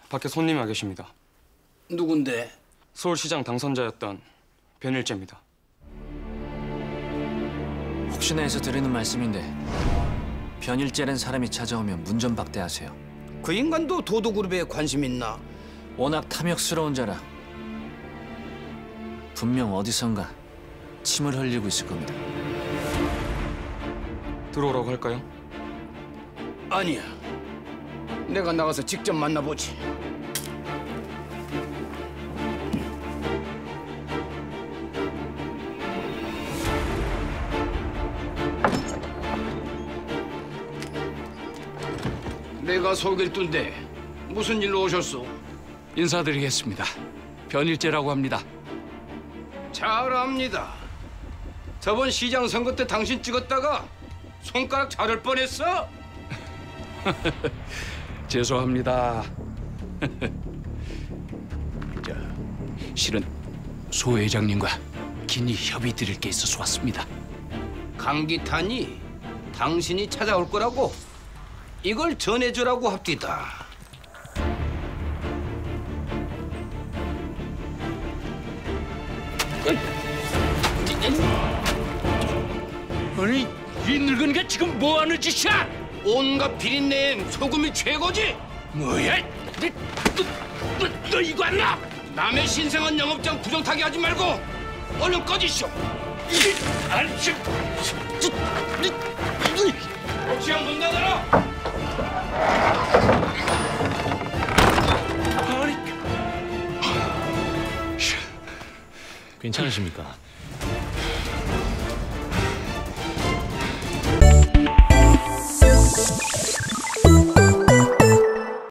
밖에 손님이 와 계십니다. 누군데? 서울시장 당선자였던 변일재입니다. 혹시나 해서 드리는 말씀인데 변일재라는 사람이 찾아오면 문 좀 박대하세요. 그 인간도 도도그룹에 관심 있나? 워낙 탐욕스러운 자라 분명 어디선가 침을 흘리고 있을 겁니다. 들어오라고 할까요? 아니야. 내가 나가서 직접 만나보지. 내가 속일둔데 무슨 일로 오셨소? 인사드리겠습니다. 변일재라고 합니다. 잘 압니다. 저번 시장 선거 때 당신 찍었다가 손가락 자를 뻔했어. 죄송합니다. 실은 소 회장님과 긴히 협의 드릴 게 있어서 왔습니다. 강기탄이 당신이 찾아올 거라고 이걸 전해주라고 합디다. 아니, 이 늙은 게 지금 뭐 하는 짓이야? 온갖 비린내엔 소금이 최고지. 뭐야? 너 이거 안 나? 남의 신생한 영업장 부정타기 하지 말고 얼른 꺼지시오. 아니, 시장 문 닫아라. 아니, 괜찮으십니까?